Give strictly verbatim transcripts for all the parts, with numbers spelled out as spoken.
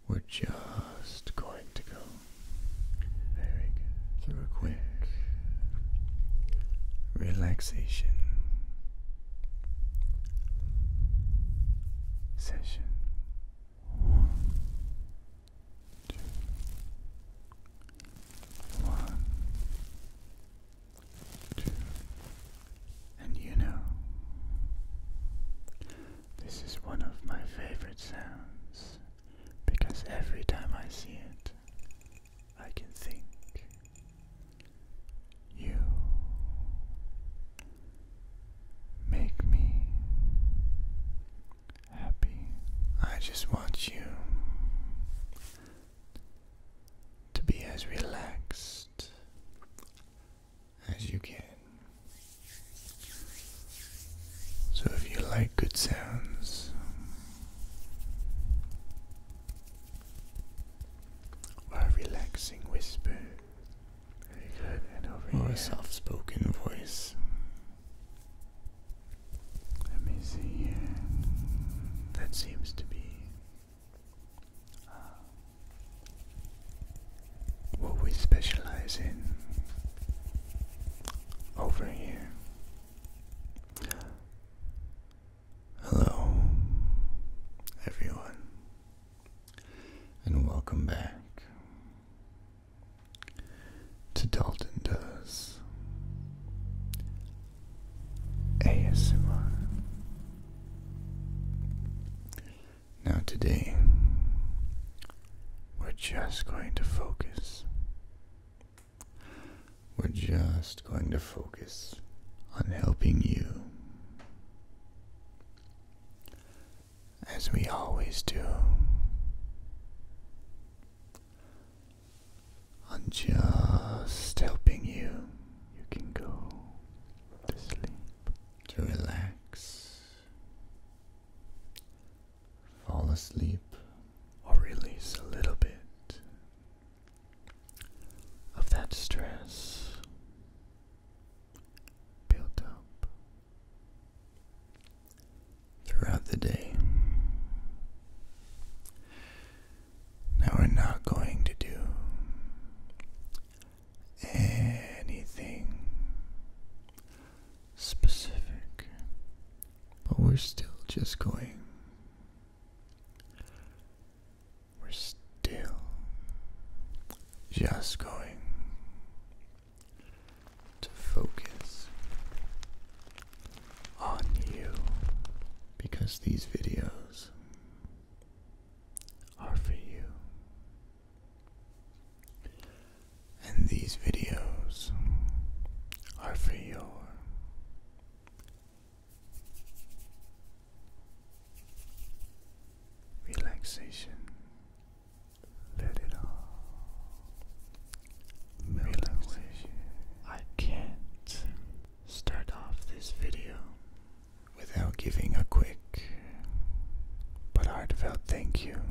We're just going to go very good through a quick relaxation session. One, two, one, two, and you know, this is one of my favorite sounds because every time I see it, I can think you make me happy. I just want you to be as relaxed as you can. So if you like good sounds, or a relaxing whisper, very good, and over or here, a soft-spoken voice. Let me see here. That seems to be uh, what we specialize in over here. Hello, everyone, and welcome back to Dalton Does A S M R. Now today, we're just going to focus. We're just going to focus on helping you, as we always do, on just helping you. You can go to sleep, to relax, fall asleep, or release a little bit of that stress built up throughout the day. Now we're not going to do anything specific, but we're still just going We're still just going to focus on you, because these videos are for you, and these videos are for your relaxation. Let it all relaxation. I can't start off this video without giving a quick but heartfelt thank you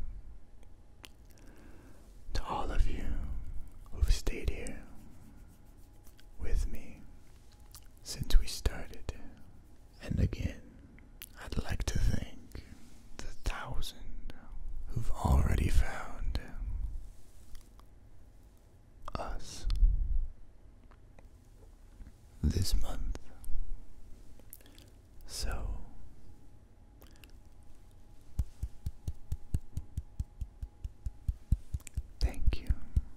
to all of you who've stayed here with me since we started. And again, I'd like to thank the thousand who've already found us this month. So thank you.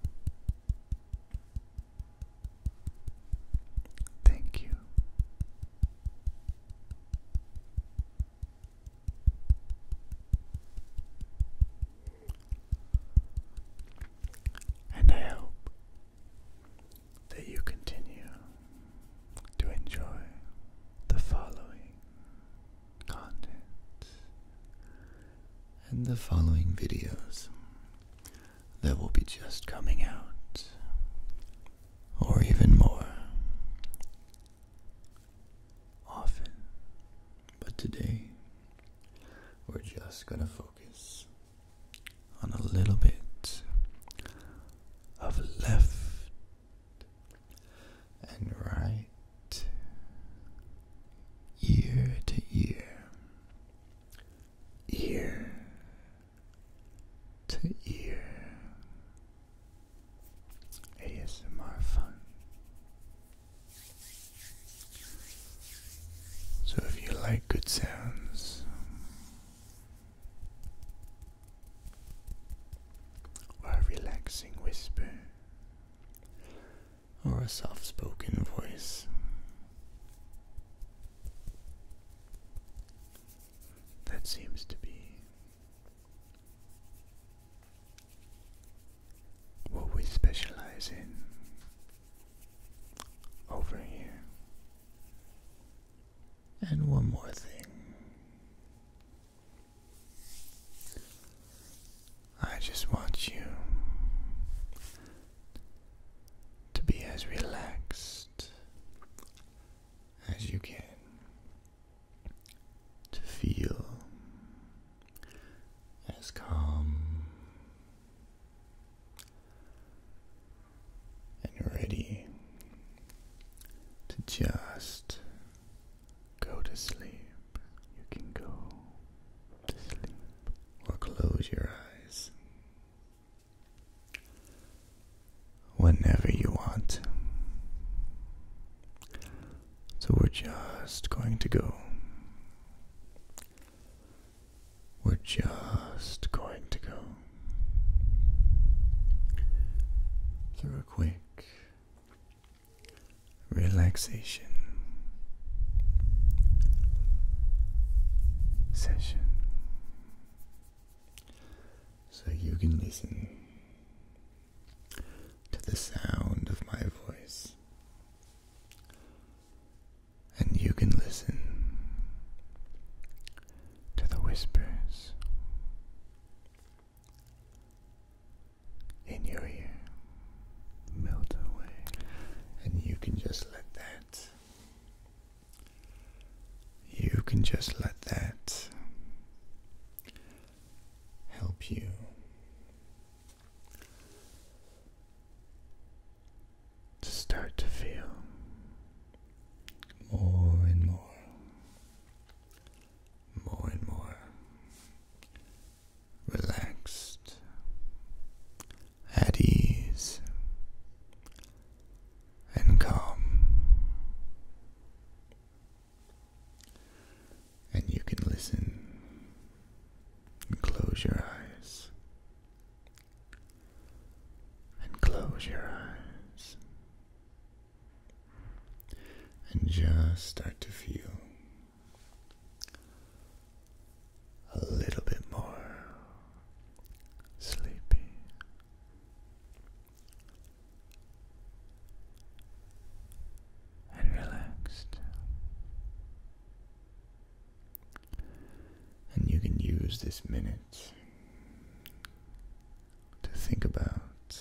Thank you. And I hope that you continue to enjoy the following content and the following videos that will be just coming out, or even more often. But today, we're just gonna focus on a little bit of left and right, ear to ear, ear to ear A S M R fun. So if you like good sounds, or a relaxing whisper, or a soft-spoken voice, that seems to be what we specialize in over here. And one more thing. I just want you to be as relaxed as you can, to feel as calm and ready to just go to sleep. You can go to sleep or close your eyes whenever you want. So we're just going to go. We're just going to go through a quick relaxation session, so you can listen to the sound of my voice, and you can listen to the whispers in your ear melt away, and you can just let that you can just let that help you to start to feel more and more, more and more relaxed, at ease, and calm. And you can listen and close your eyes, and close your eyes, and just start to feel a little bit more sleepy. And relaxed. And you can use this minute to think about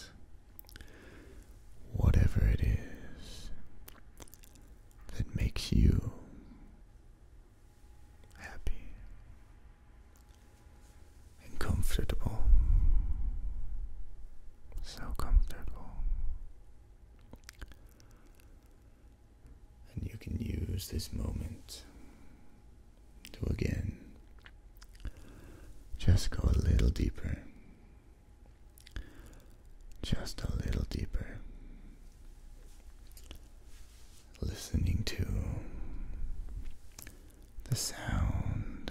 whatever it is that makes you happy and comfortable. So comfortable. And you can use this moment to again just go a little deeper, just a little deeper, listening to the sound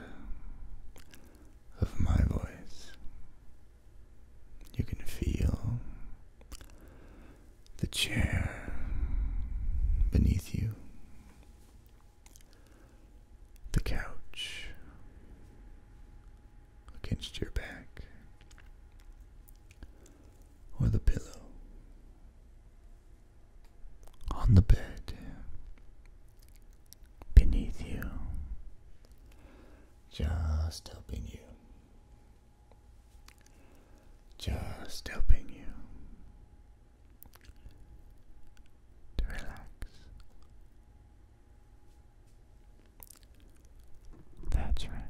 of my voice. You can feel the chair beneath you, the couch against your back, or the pillow on the bed beneath you, just helping you, just helping you to relax. That's right.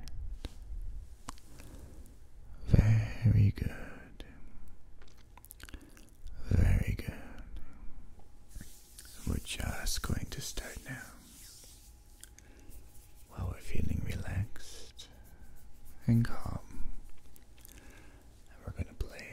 Very good. Very good. We're just going to start now. While we're feeling relaxed and calm, and we're going to play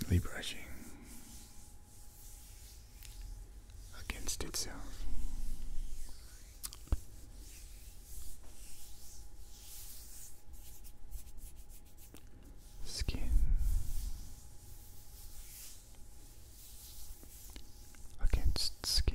gently brushing against itself. Skin against skin.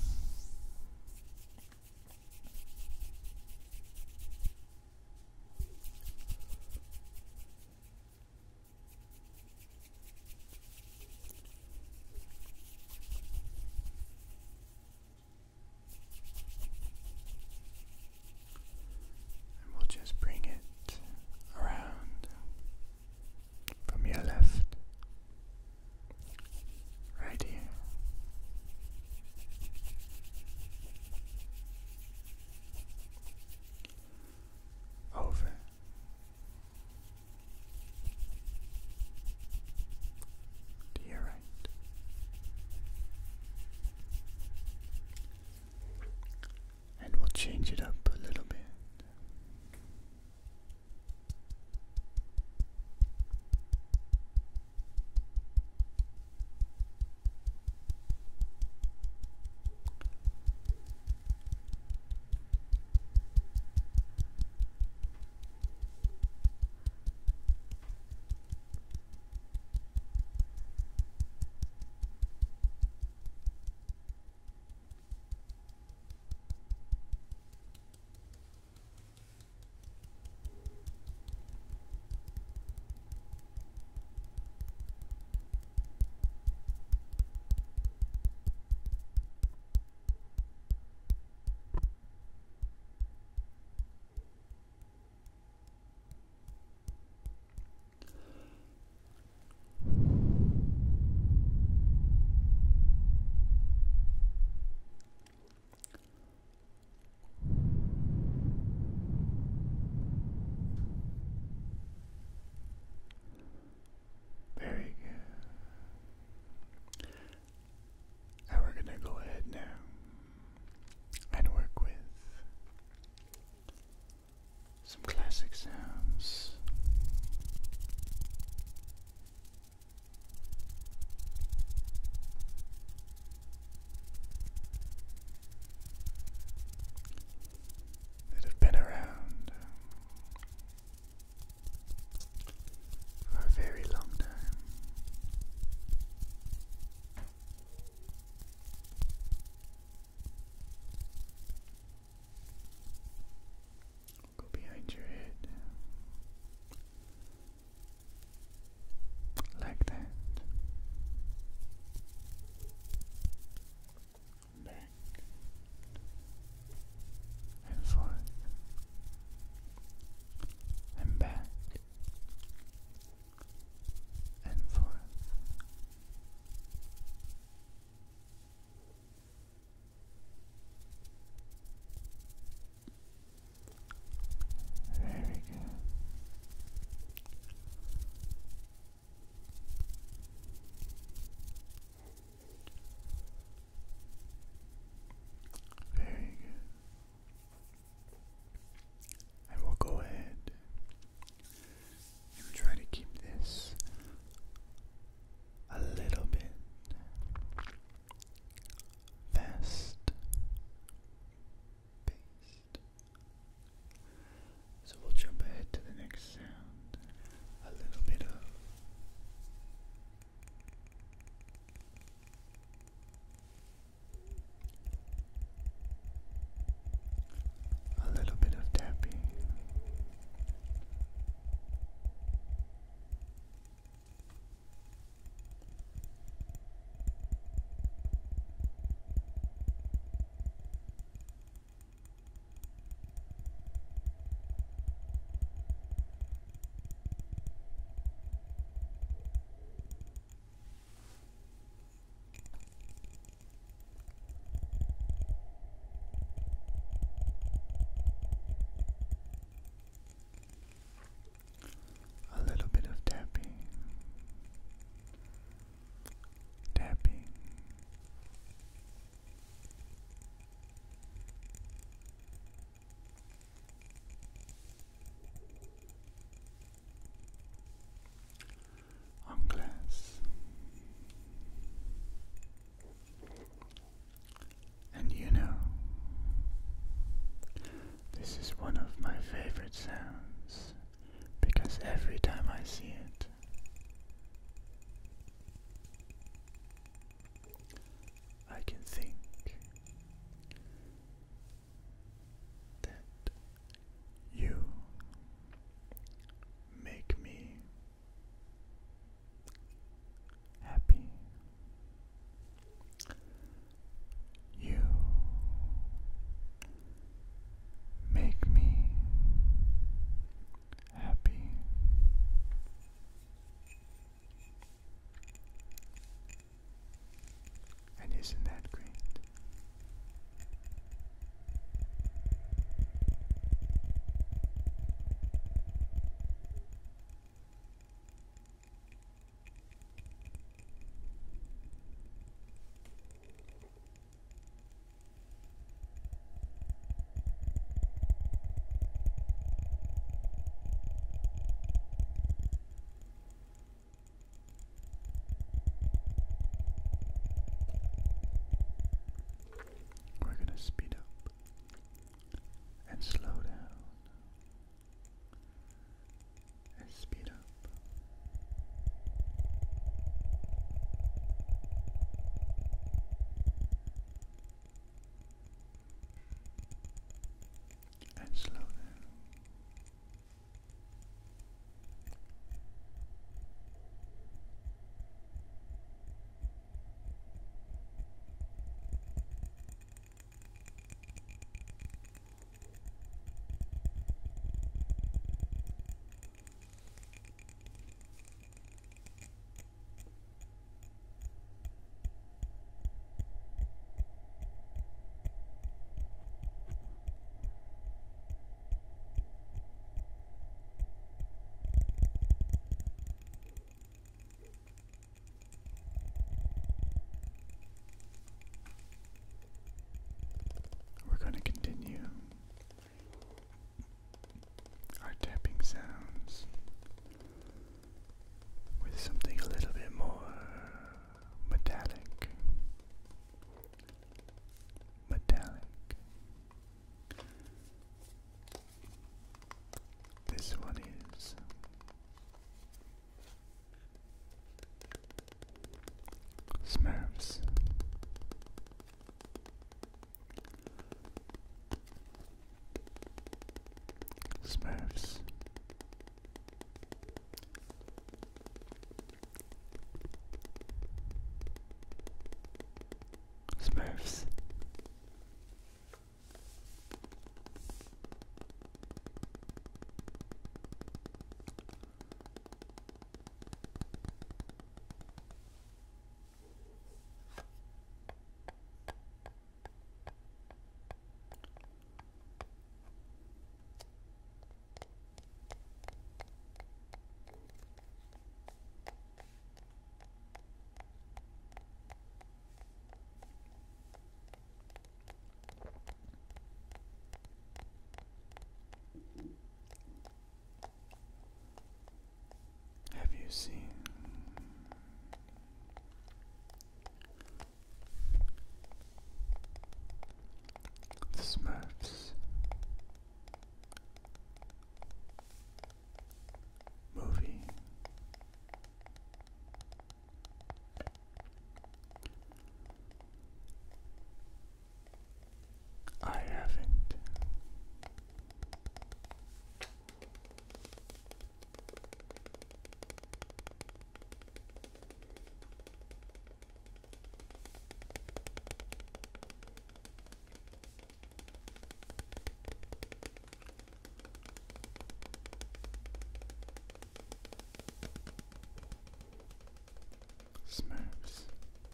And we'll just bring it around from your left, right here, over, to your right, and we'll change it up a little bit. Smurfs. Smurfs. Smurfs. Have you seen the Smurfs movie? I haven't. Smurfs.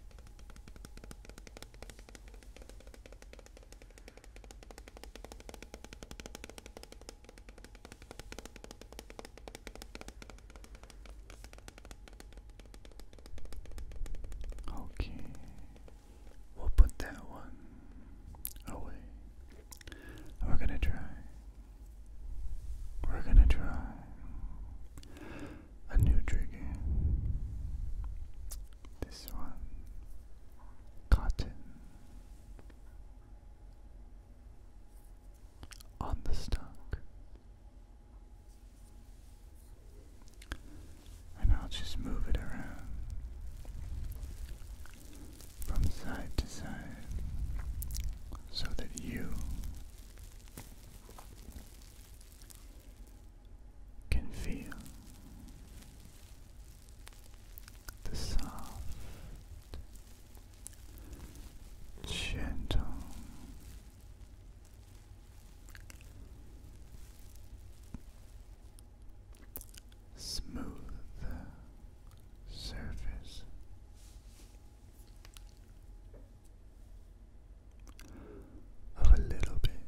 Okay, we'll put that one away. We're gonna try. We're gonna try a new trigger. This one, cotton on the stalk, and I'll just move it around from side to side so that you can feel the soft, gentle, smooth surface of a little bit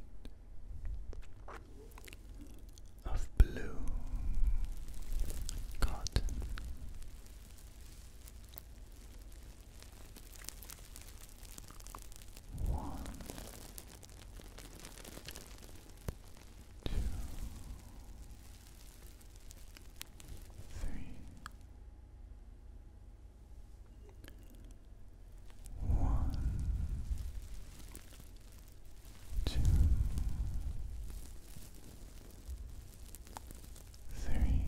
of blue cotton. One, two, three. One, two, three.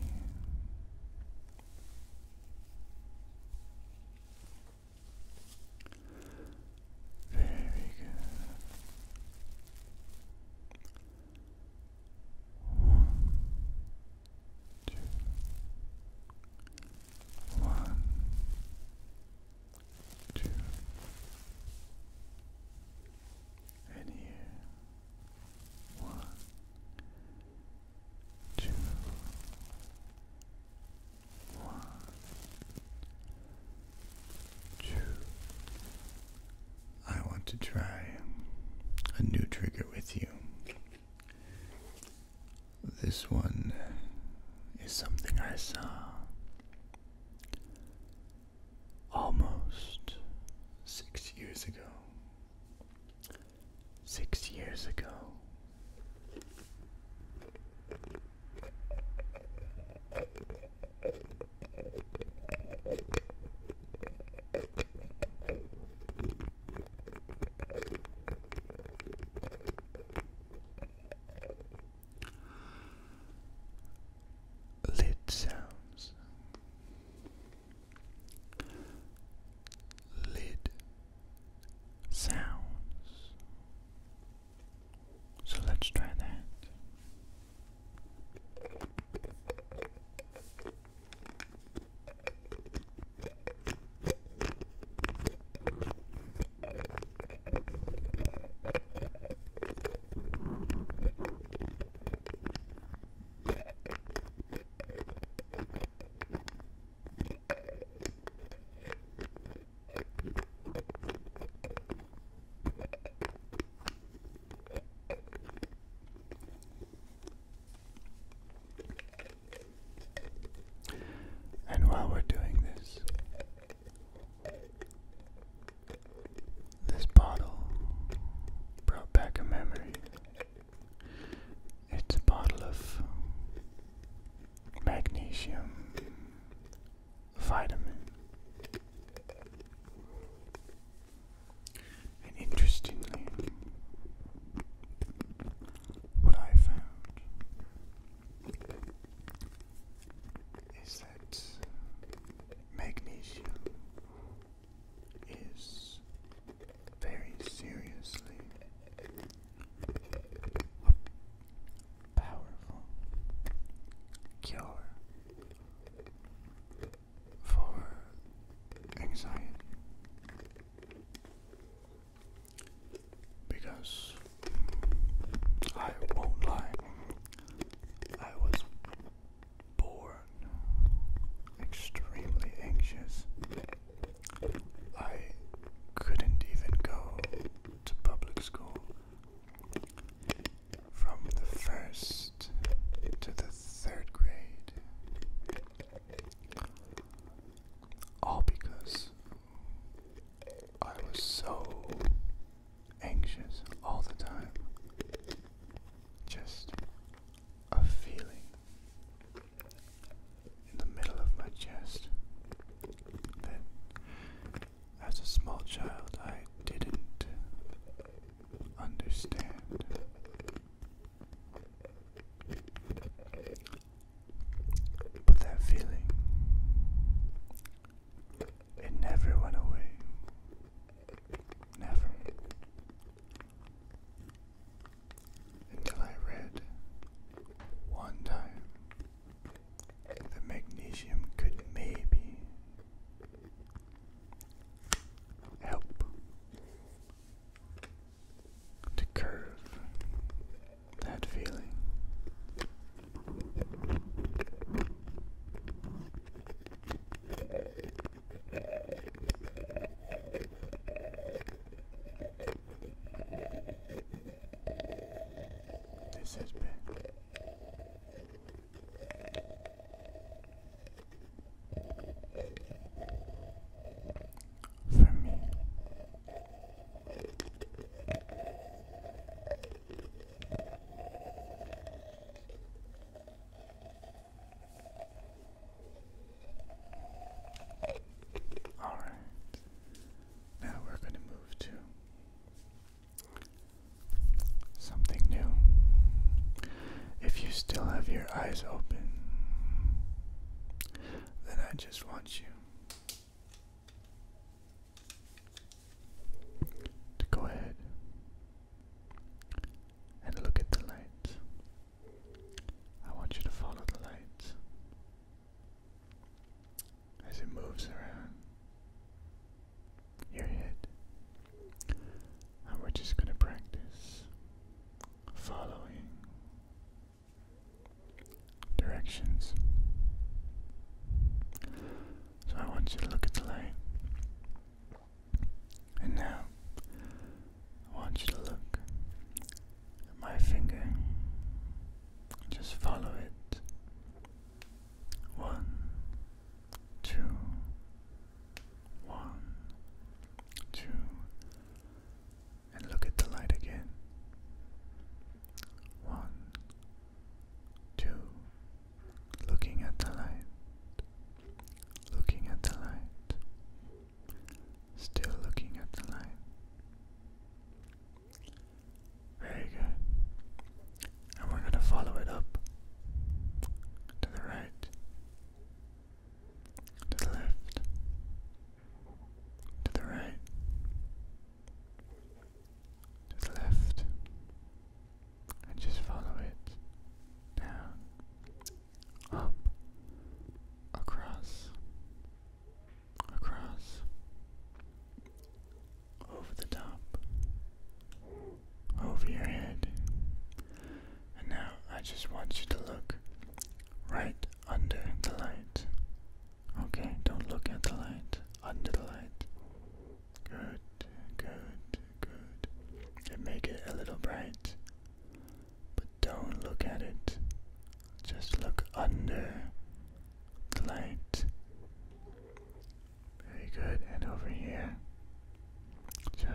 Very good. One, two, one, two, and here. One, two, one, two. I want to try a new trigger with you. This one is something I saw almost six years ago. Six years ago. Lid sounds.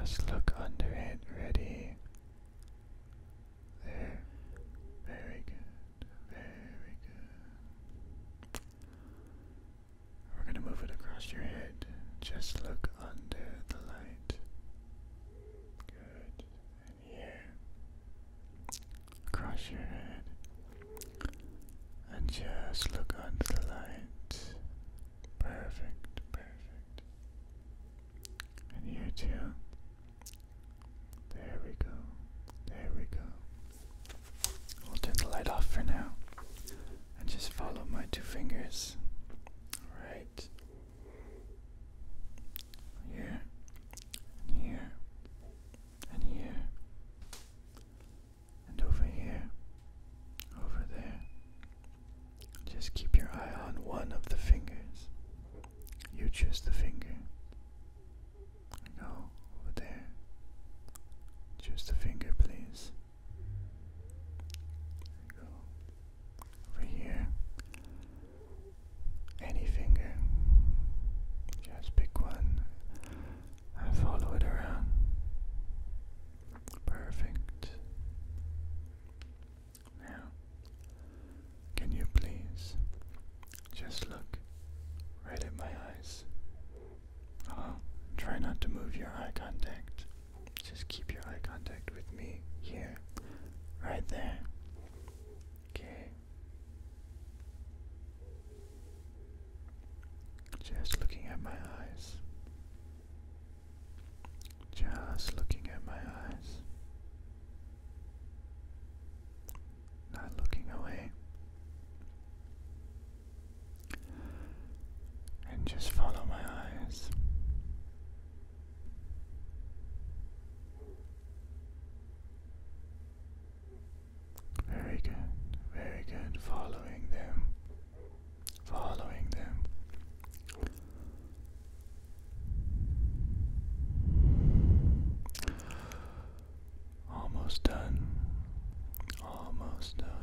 Just look under it. Ready? There. Very good. Very good. We're gonna move it across your head. Just look under the light. Good. And here. Across your head. And just look under the light. Perfect. Perfect. And here too. There we go. There we go. We'll turn the light off for now. And just follow my two fingers. Right. Here. And here. And here. And over here. Over there. Just keep your eye on one of the fingers. You choose the finger. Go over there. Choose the finger, please. There you go. Over here. Any finger. Just pick one and follow it around. Perfect. Now, can you please just look right at my eyes? Uh, try not to move your eye contact. Just keep your eye contact with me here, right there. Okay. Just looking at my eyes. Just looking at my eyes. Not looking away. And just follow my eyes. Very good, very good. Following them. Following them. Almost done. Almost done.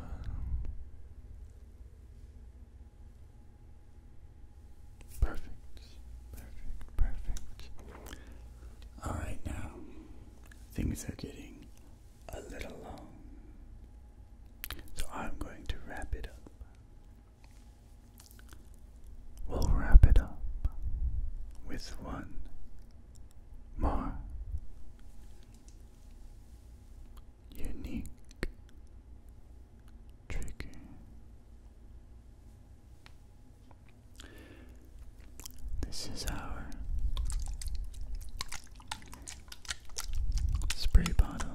Perfect. Perfect. Perfect. Alright, now things are getting a little long. So I'm going to wrap it up. We'll wrap it up with one more unique trigger. This is our spray bottle.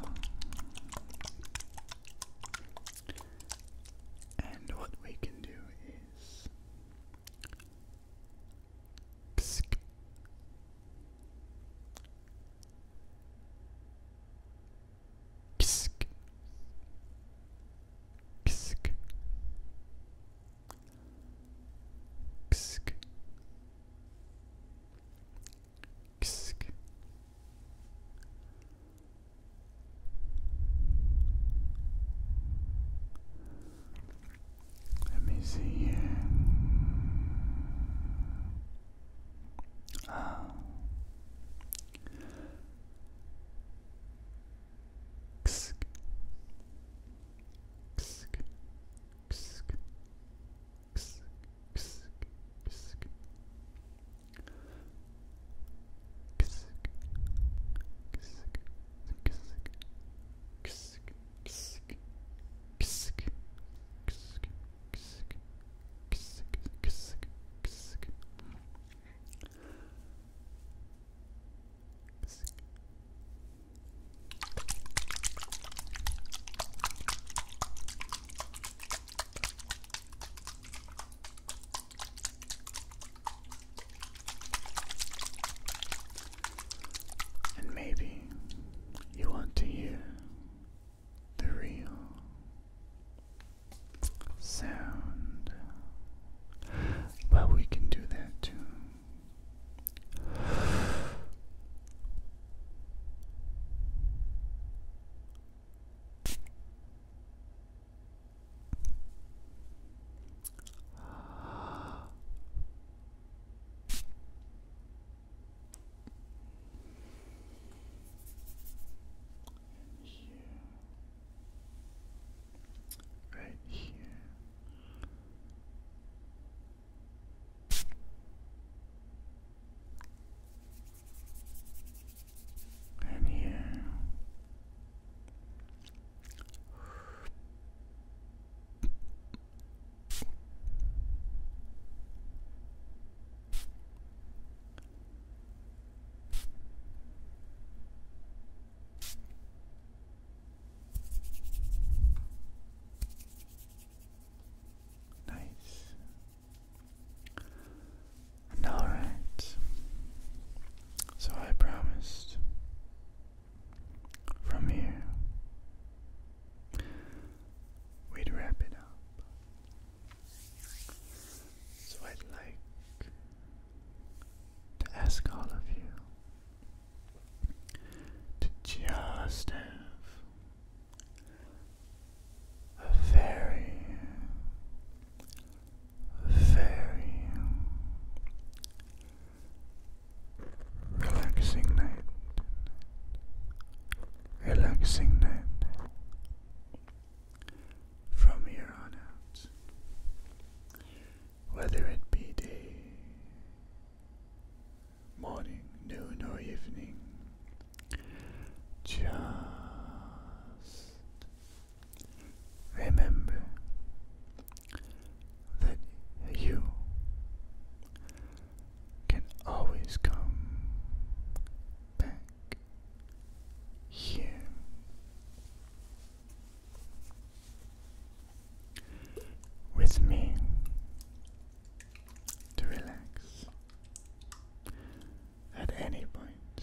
And what we can do is ksk, ksk, ksk, ksk, ksk, must have a very, very relaxing night. Relaxing night. From here on out. Whether it be day, morning, noon, or evening, just remember that you can always come back here. With me to relax at any point,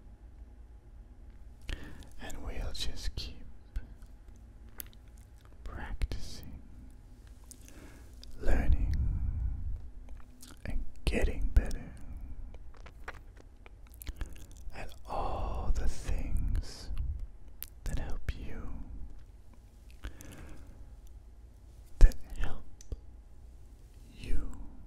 and we'll just keep practicing, learning, and getting better at all the things that help you, that help you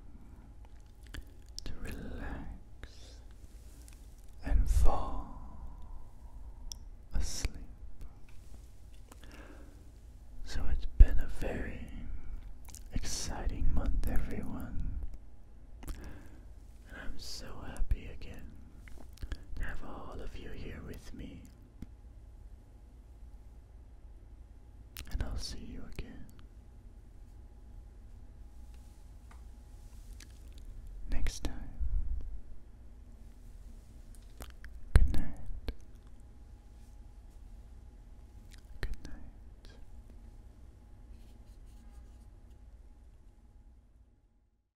to relax and fall asleep. So it's been a very exciting month, everyone, and I'm so happy again to have all of you here with me